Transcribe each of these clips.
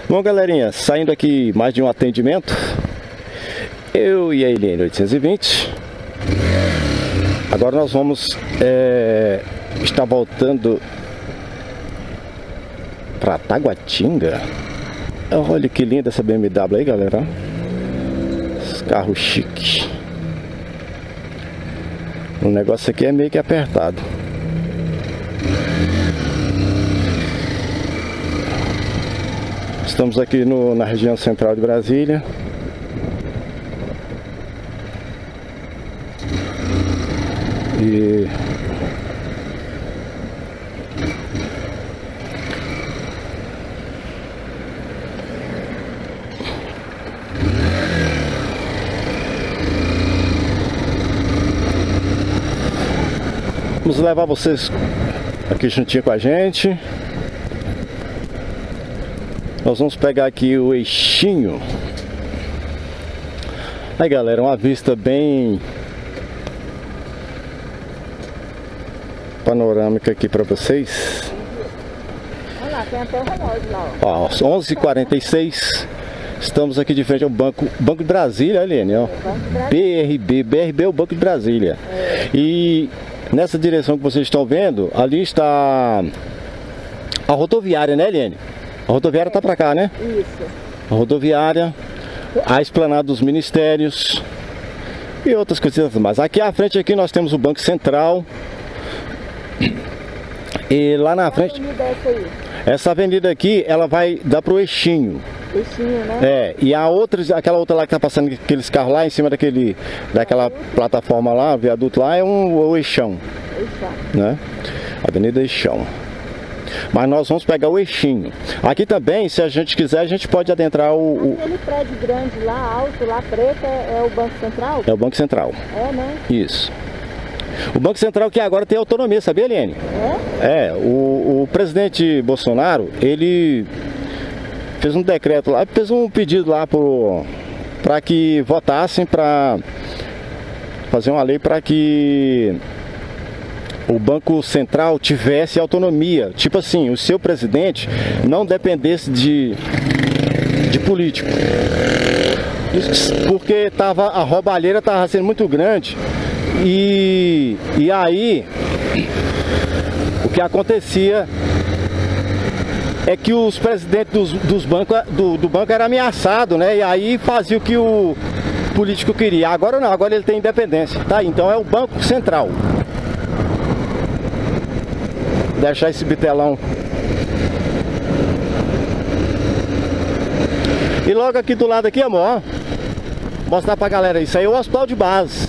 Bom, galerinha, saindo aqui mais de um atendimento, eu e a Eliane 820. Agora nós vamos estar voltando para Taguatinga. Olha que linda essa BMW aí, galera. Esse carro chique. O negócio aqui é meio que apertado. Estamos aqui na região central de Brasília. E vamos levar vocês aqui juntinho com a gente. Nós vamos pegar aqui o eixinho. Aí, galera, uma vista bem panorâmica aqui para vocês. Olha lá, tem até o relógio lá, ó. 11h46. Estamos aqui de frente ao Banco de Brasília, Eliane, ó. BRB é o Banco de Brasília. E nessa direção que vocês estão vendo, ali está a rodoviária, né, Eliane? A rodoviária está para cá, né? Isso. A rodoviária, a esplanada dos ministérios e outras coisas mais. Aqui à frente aqui nós temos o Banco Central. E lá na frente, essa avenida aqui, ela vai dar pro eixinho. Eixinho, né? E a outra, aquela outra lá que tá passando aqueles carros lá em cima daquela plataforma lá, viaduto lá, é o eixão. Eixão. Né? Avenida Eixão. Mas nós vamos pegar o eixinho. Aqui também, se a gente quiser, a gente pode adentrar Aquele prédio grande lá, alto, lá preto, é o Banco Central? É o Banco Central. É, né? Isso. O Banco Central que agora tem autonomia, sabia, Eliane? O presidente Bolsonaro, ele fez um decreto lá, fez um pedido lá para que votassem para fazer uma lei para que o Banco Central tivesse autonomia. Tipo assim, o seu presidente não dependesse de político. Porque a roubalheira estava sendo muito grande. E aí, o que acontecia é que os presidentes dos bancos, do banco eram ameaçados, né? E aí fazia o que o político queria. Agora não, agora ele tem independência. Tá? Então é o Banco Central. Deixar esse bitelão. E logo aqui do lado aqui, amor, ó, mostrar pra galera, isso aí é o hospital de base.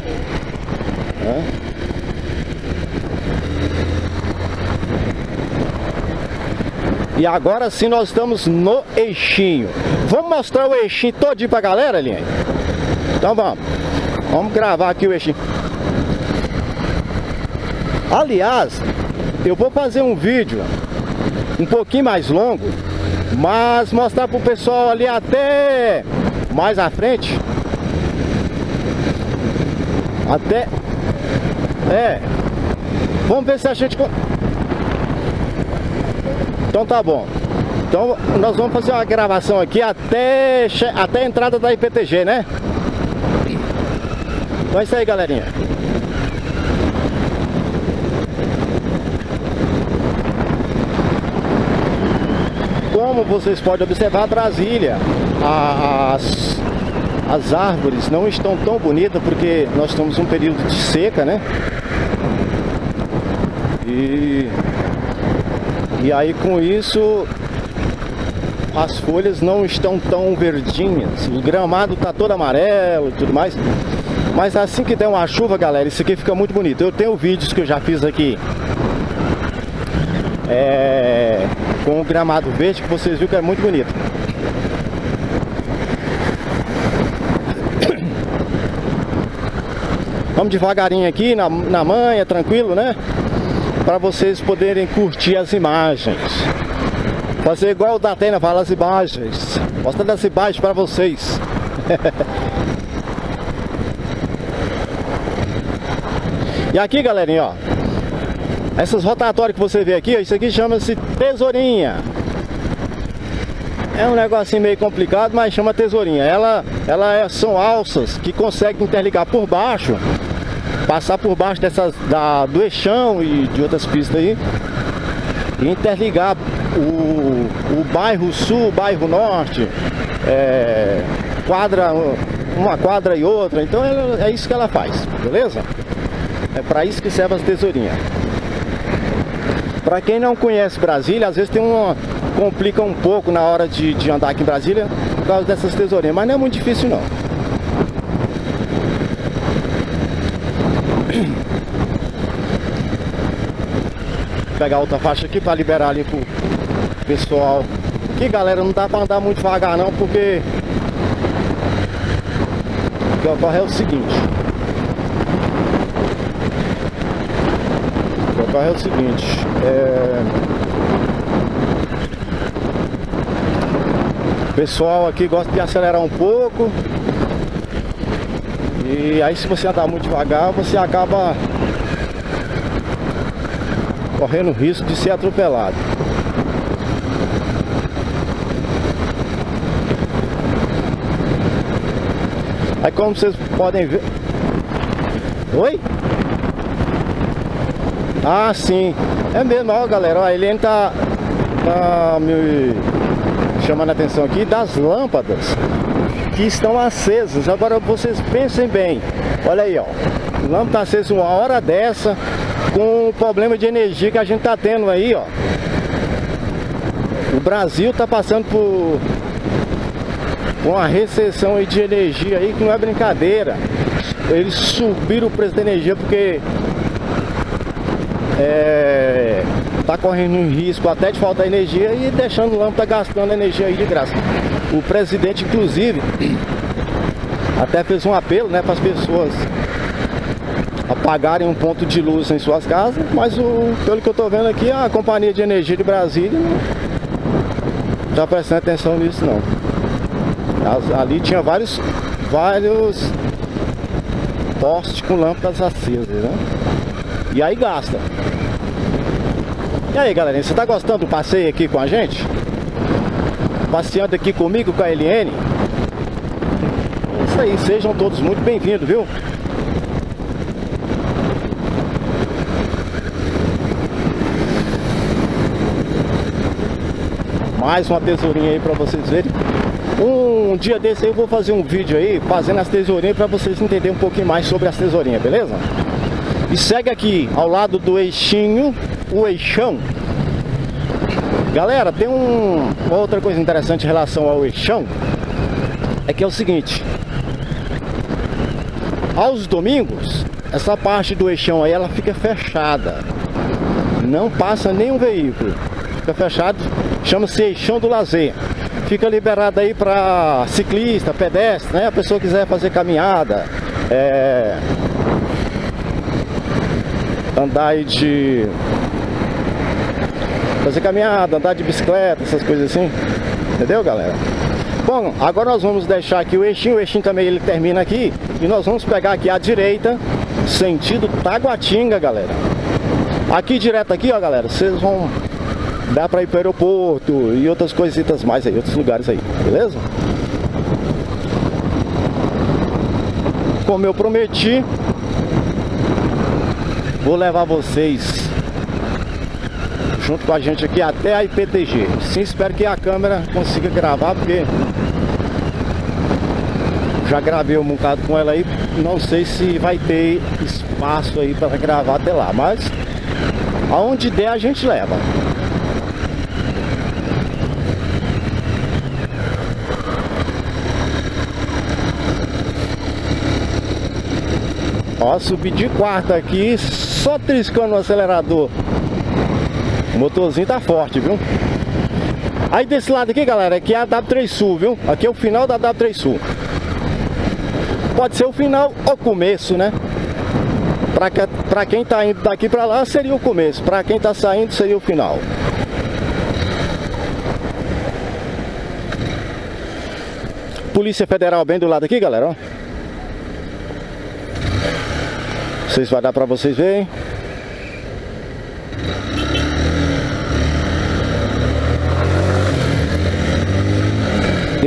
E agora sim nós estamos no eixinho. Vamos mostrar o eixinho todinho pra galera, Eliane? Então vamos gravar aqui o eixinho. Aliás, eu vou fazer um vídeo um pouquinho mais longo, mas mostrar pro pessoal ali até mais à frente. Vamos ver se a gente... Então tá bom. Então nós vamos fazer uma gravação aqui até a entrada da IPTG, né? Então é isso aí, galerinha. Como vocês podem observar, Brasília, as árvores não estão tão bonitas porque nós estamos em um período de seca, né? E aí com isso as folhas não estão tão verdinhas. O gramado tá todo amarelo e tudo mais. Mas assim que der uma chuva, galera, isso aqui fica muito bonito. Eu tenho vídeos que eu já fiz aqui com o gramado verde, que vocês viram que é muito bonito. Vamos devagarinho aqui, na manha, tranquilo, né? Para vocês poderem curtir as imagens. Fazer igual o Datena fala, as imagens. Mostrando as imagens para vocês. E aqui, galerinha, ó, essas rotatórias que você vê aqui, ó, isso aqui chama-se tesourinha. É um negocinho meio complicado, mas chama tesourinha. São alças que conseguem interligar por baixo, passar por baixo do eixão e de outras pistas aí, e interligar o bairro sul, o bairro norte, uma quadra e outra. Então é isso que ela faz, beleza? É para isso que serve as tesourinhas. Para quem não conhece Brasília, às vezes complica um pouco na hora de andar aqui em Brasília por causa dessas tesourinhas, mas não é muito difícil não. Vou pegar outra faixa aqui para liberar ali pro pessoal. Aqui, galera, não dá para andar muito devagar não, porque o que ocorre é o seguinte. O pessoal aqui gosta de acelerar um pouco, e aí se você andar muito devagar, você acaba correndo risco de ser atropelado. Aí, como vocês podem ver... Oi? Ah, sim. É mesmo, ó, galera. Ó, a Eliane tá me chamando a atenção aqui das lâmpadas que estão acesas. Agora vocês pensem bem. Olha aí, ó. A lâmpada tá acesa uma hora dessa, com o problema de energia que a gente tá tendo aí, ó. O Brasil tá passando por uma recessão aí de energia aí que não é brincadeira. Eles subiram o preço da energia porque tá correndo um risco até de faltar energia e deixando o lâmpada gastando energia aí de graça. O presidente, inclusive, até fez um apelo, né, para as pessoas apagarem um ponto de luz em suas casas, mas pelo que eu tô vendo aqui, a Companhia de Energia de Brasília não tá prestando atenção nisso não. Ali tinha vários postes com lâmpadas acesas, né? E aí gasta. E aí, galerinha, você tá gostando do passeio aqui com a gente? Passeando aqui comigo, com a Eliane? É isso aí, sejam todos muito bem-vindos, viu? Mais uma tesourinha aí pra vocês verem. Um dia desse aí eu vou fazer um vídeo aí fazendo as tesourinhas pra vocês entenderem um pouquinho mais sobre as tesourinhas, beleza? E segue aqui ao lado do eixinho, o eixão. Galera, tem uma outra coisa interessante em relação ao eixão, é que é o seguinte: aos domingos, essa parte do eixão aí ela fica fechada, não passa nenhum veículo, fica fechado, chama-se eixão do lazer. Fica liberado aí para ciclista, pedestre, né? A pessoa quiser fazer caminhada, andar aí fazer caminhada, andar de bicicleta, essas coisas assim, entendeu, galera? Bom, agora nós vamos deixar aqui o eixinho também ele termina aqui, e nós vamos pegar aqui à direita, sentido Taguatinga, galera. Aqui direto aqui, ó, galera, vocês vão dar para ir para o aeroporto e outras coisitas mais aí, outros lugares aí, beleza? Como eu prometi, vou levar vocês junto com a gente aqui até a IPTG. Sim, espero que a câmera consiga gravar, porque já gravei um bocado com ela aí, não sei se vai ter espaço aí para gravar até lá, mas aonde der a gente leva. Ó, subi de quarta aqui, só triscando o acelerador. O motorzinho tá forte, viu? Aí desse lado aqui, galera, aqui é a W3 Sul, viu? Aqui é o final da W3 Sul. Pode ser o final ou começo, né? Pra quem tá indo daqui pra lá, seria o começo. Pra quem tá saindo, seria o final. Polícia Federal bem do lado aqui, galera, ó. Não sei se vai dar pra vocês verem.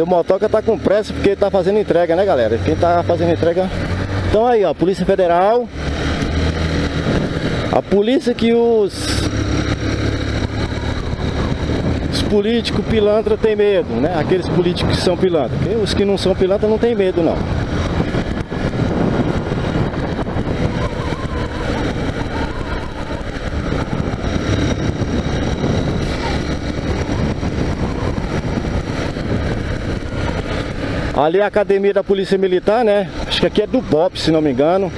E o motoca tá com pressa porque tá fazendo entrega, né, galera? Quem tá fazendo entrega... Então aí, ó, Polícia Federal. A polícia que os políticos pilantra tem medo, né? Aqueles políticos que são pilantra. Os que não são pilantra não tem medo, não. Ali é a academia da Polícia Militar, né? Acho que aqui é do BOP, se não me engano.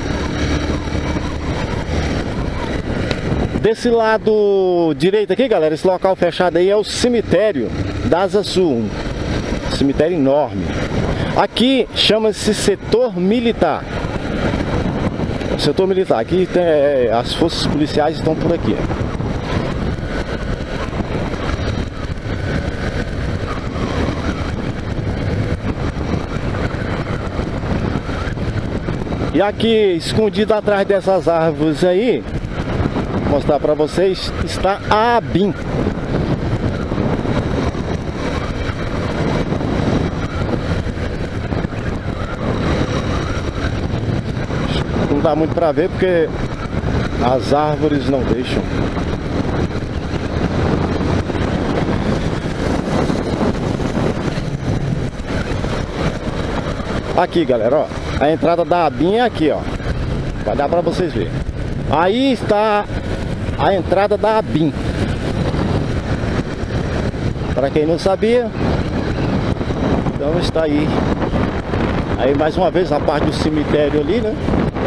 Desse lado direito aqui, galera, esse local fechado aí é o cemitério da Asa Sul. Um cemitério enorme. Aqui chama-se setor militar. Setor militar. Aqui tem, as forças policiais estão por aqui. E aqui, escondido atrás dessas árvores aí, vou mostrar para vocês, está a ABIN. Não dá muito para ver porque as árvores não deixam. Aqui, galera, ó, a entrada da ABIN é aqui, ó. Vai dar pra vocês verem. Aí está a entrada da ABIN. Para quem não sabia, então está aí. Aí mais uma vez a parte do cemitério ali, né?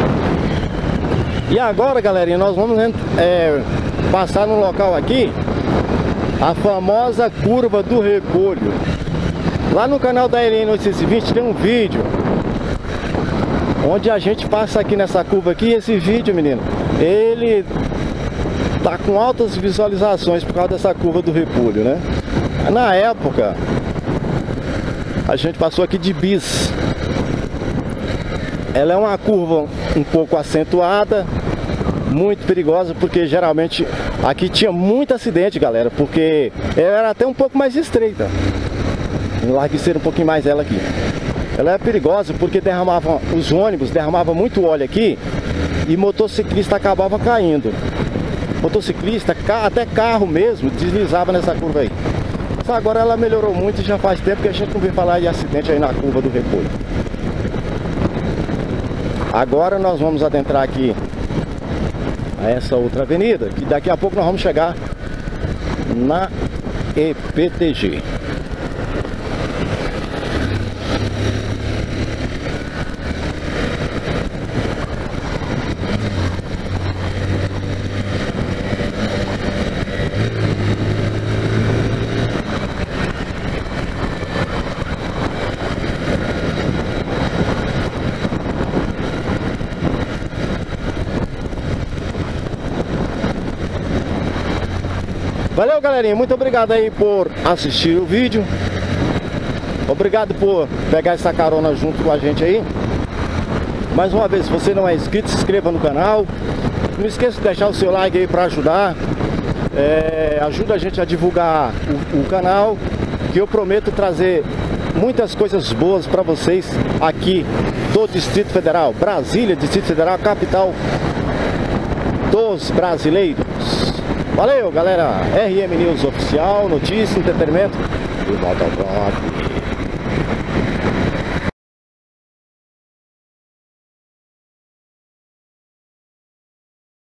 E agora, galerinha, nós vamos passar no local aqui, a famosa curva do Repolho. Lá no canal da LN 820 tem um vídeo onde a gente passa aqui nessa curva aqui. Esse vídeo, menino, ele tá com altas visualizações por causa dessa curva do Repolho, né? Na época a gente passou aqui de bis. Ela é uma curva um pouco acentuada, muito perigosa, porque geralmente aqui tinha muito acidente, galera, porque ela era até um pouco mais estreita. Enlarguecer um pouquinho mais ela aqui. Ela é perigosa porque os ônibus derramavam muito óleo aqui e motociclista acabava caindo. Motociclista, até carro mesmo, deslizava nessa curva aí. Só agora ela melhorou muito e já faz tempo que a gente não vê falar de acidente aí na curva do Repolho. Agora nós vamos adentrar aqui a essa outra avenida, que daqui a pouco nós vamos chegar na EPTG. Valeu, galerinha, muito obrigado aí por assistir o vídeo. Obrigado por pegar essa carona junto com a gente aí. Mais uma vez, se você não é inscrito, se inscreva no canal. Não esqueça de deixar o seu like aí para ajudar. Ajuda a gente a divulgar o canal, que eu prometo trazer muitas coisas boas para vocês aqui do Distrito Federal. Brasília, Distrito Federal, capital dos brasileiros. Valeu, galera. RM News Oficial, notícia, entretenimento e motoblog.